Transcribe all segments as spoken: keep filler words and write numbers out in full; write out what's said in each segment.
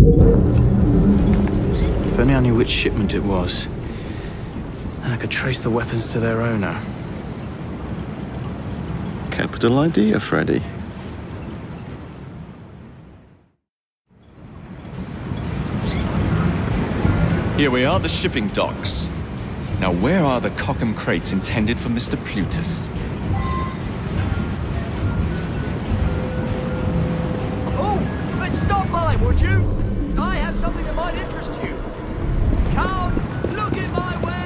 If only I knew which shipment it was, then I could trace the weapons to their owner. Capital idea, Freddy. Here we are, the shipping docks. Now, where are the Cockham crates intended for Mister Plutus? Oh, let's stop by, would you? I have something that might interest you. Come, look at my wares.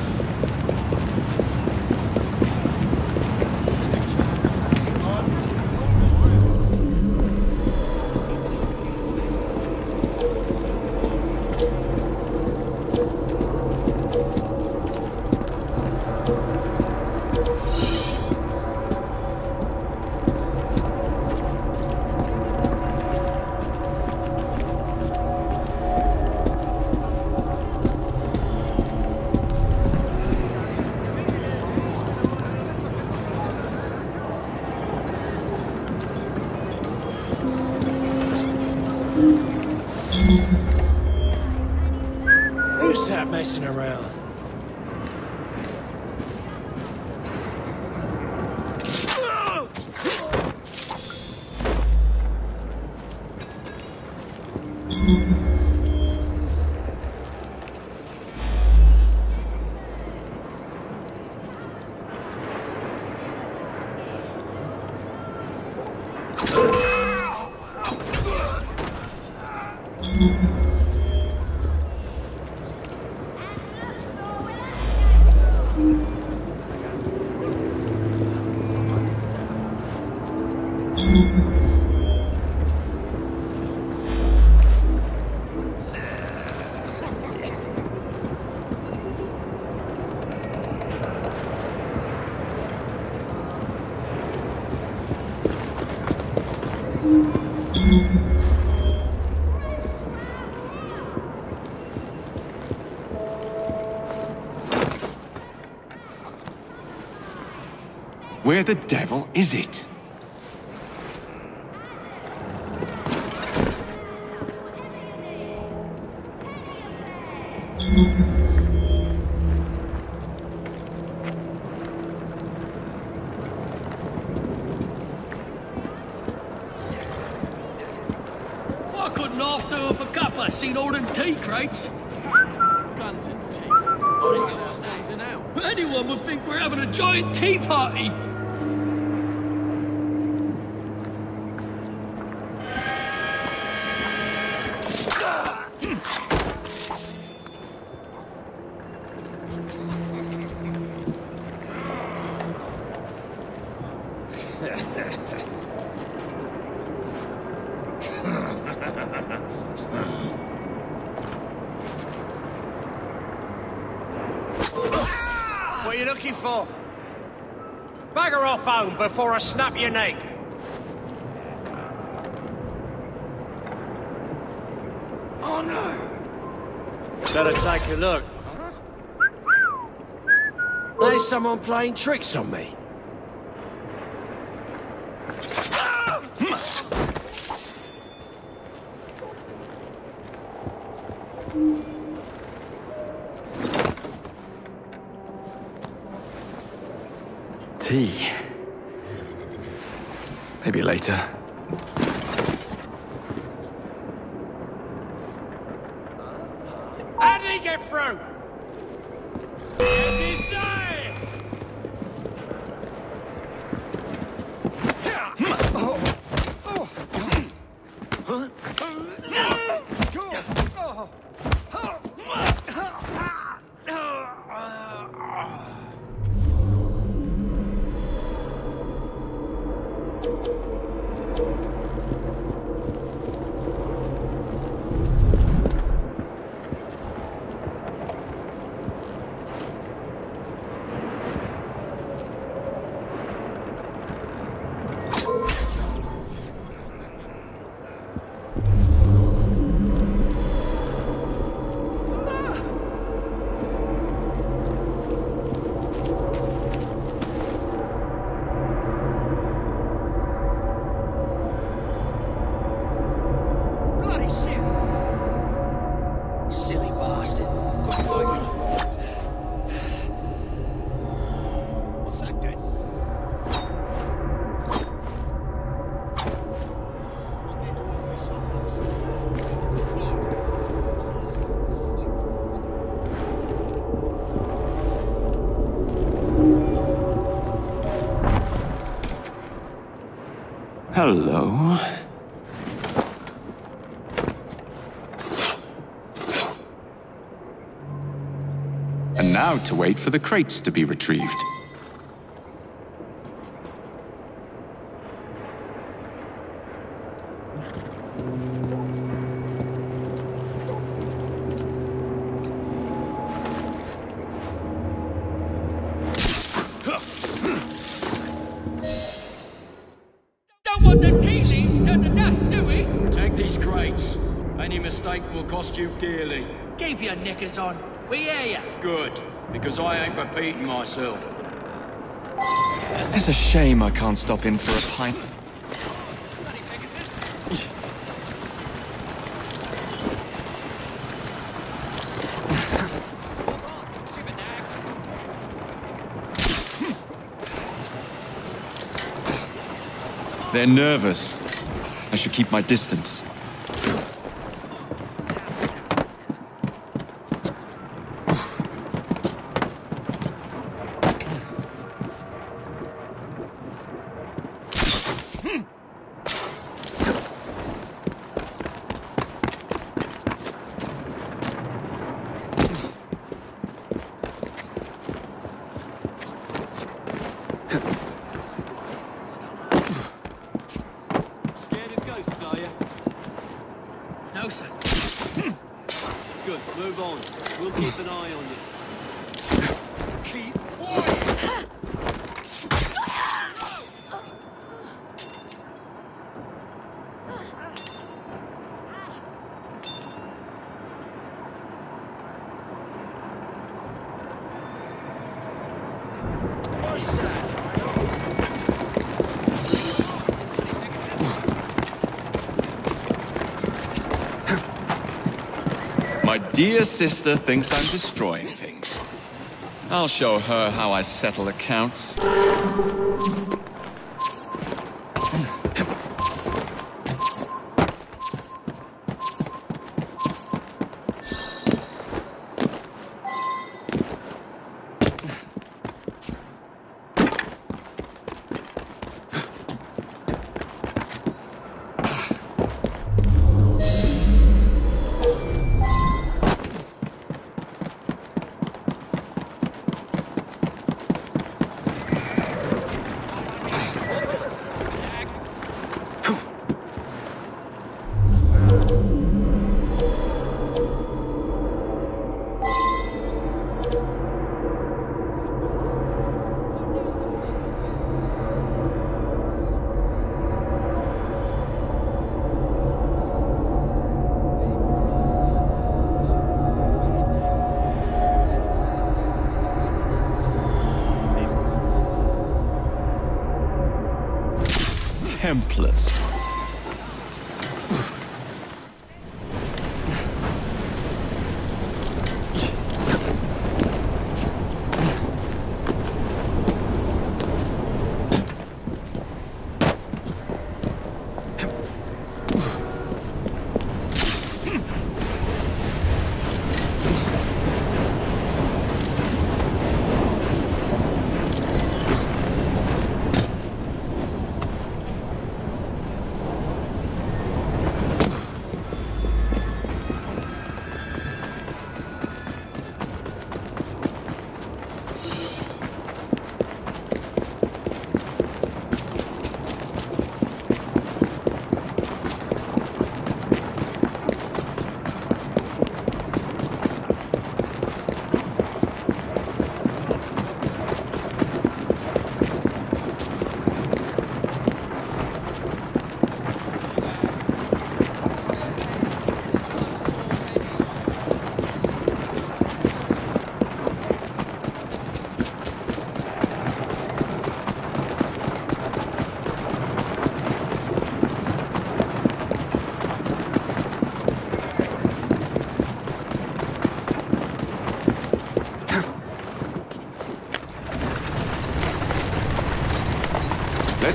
Who's that messing around? Where the devil is it? I couldn't half do with a cuppa, seen all them tea crates. Guns and tea. I think they're standing out. Anyone would think we're having a giant tea party. What are you looking for? Bagger off home before I snap your neck. Oh no! Better take a look. There's someone playing tricks on me. Tea. Maybe later. How did he get through? It's his day! interested. Could be fighting. What's that then? I need to warm myself up some. Good lord. What's the last thing I slept? Hello. And now to wait for the crates to be retrieved. Don't want the tea leaves turned to dust, do we? Take these crates. Any mistake will cost you dearly. Keep your knickers on. We hear ya. Good, because I ain't repeating myself. It's a shame I can't stop in for a pint. They're nervous. I should keep my distance. No, sir. Good, move on. We'll keep an eye on you. Keep quiet! What's that? My dear sister thinks I'm destroying things. I'll show her how I settle accounts. Templars.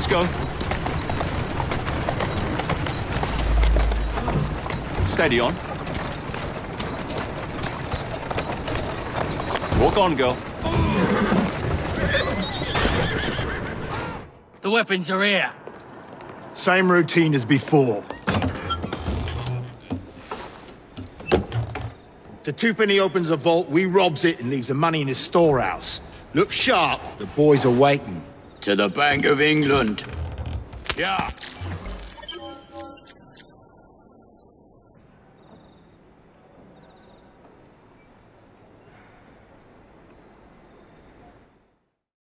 Let's go. Steady on. Walk on, girl. The weapons are here. Same routine as before. The twopenny opens a vault, we robs it and leaves the money in his storehouse. Look sharp, the boys are waiting. To the Bank of England. Yeah.